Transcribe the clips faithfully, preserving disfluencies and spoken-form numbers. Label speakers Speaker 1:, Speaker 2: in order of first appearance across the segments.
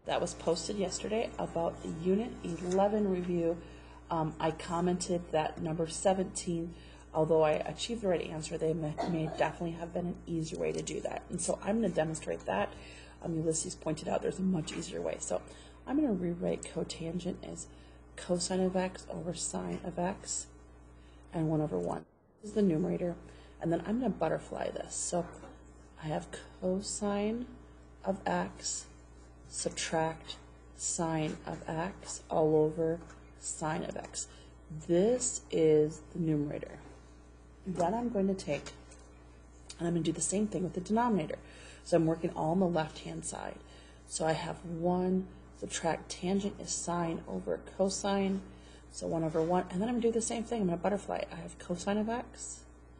Speaker 1: that was posted yesterday about the Unit eleven review. Um, I commented that number seventeen, although I achieved the right answer, they may, may definitely have been an easier way to do that. And so I'm going to demonstrate that. Um, Ulysses pointed out there's a much easier way. So I'm going to rewrite cotangent as cosine of x over sine of x and one over one. This is the numerator. And then I'm going to butterfly this. So I have cosine of x subtract sine of x all over sine of x. This is the numerator. Then I'm going to take, and I'm going to do the same thing with the denominator. So I'm working all on the left-hand side. So I have one subtract tangent is sine over cosine, so one over one, and then I'm going to do the same thing. I'm going to butterfly it. I have cosine of x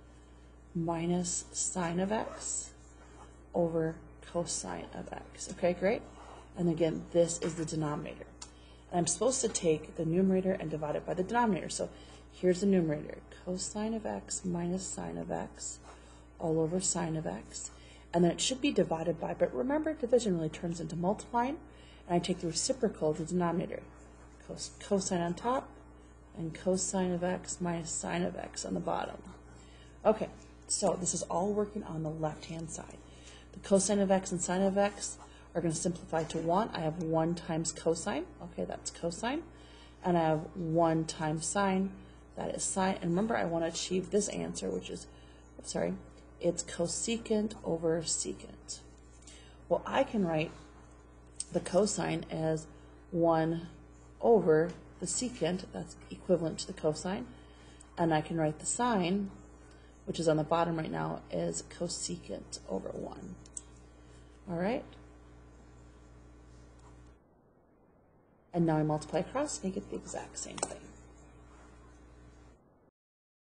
Speaker 1: minus sine of x over cosine of x. Okay, great. And again, this is the denominator. And I'm supposed to take the numerator and divide it by the denominator. So here's the numerator, cosine of x minus sine of x all over sine of x. And then it should be divided by, but remember, division really turns into multiplying. And I take the reciprocal of the denominator, cos cosine on top, and cosine of x minus sine of x on the bottom. Okay, so this is all working on the left-hand side. The cosine of x and sine of x are going to simplify to one. I have one times cosine. Okay, that's cosine. And I have one times sine. That is sine. And remember, I want to achieve this answer, which is, sorry, it's cosecant over secant. Well, I can write the cosine as one over the secant. That's equivalent to the cosine. And I can write the sine, which is on the bottom right now, as cosecant over one. All right? And now I multiply across and I get the exact same thing.